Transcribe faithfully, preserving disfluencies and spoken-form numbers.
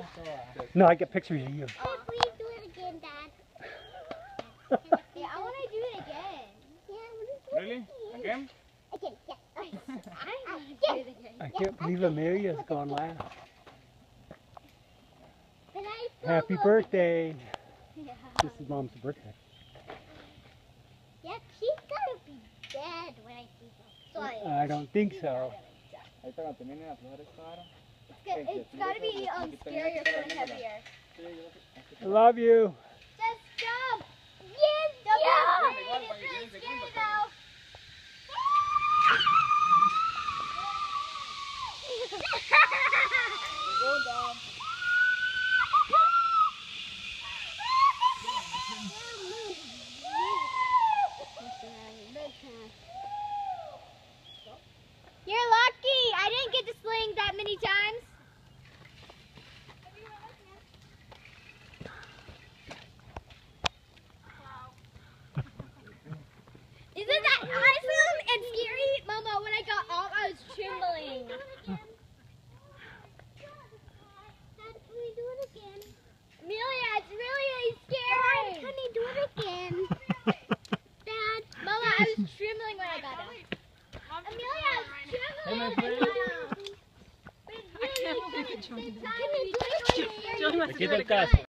No, I get pictures of you. Oh. Please do it again, Dad. Yeah, I want to do it again. Yeah, I want to do Really? it Again? again. Again, yes. I want to do it again. I can't believe Amelia's gone last. But I still Happy will- birthday. Yeah. This is Mom's birthday. Yep, she's gonna be dead when I see her. Sorry. I don't think so. It's, go- it's gotta be um scarier for heavier. I love you. Just jump! Yes, jump! It's really scary though. You're lucky! I didn't get to sling that many times. Isn't that awesome and scary? Mama, when I got off, I was trembling. Dad, can we do it again? Amelia, it's really, really scary. Dad, can we do it again? Dad, Mama, I was trembling when I got off. Amelia, I was trembling when I got off. But it's really, really good time. Can we do it again? Aquí está el caso.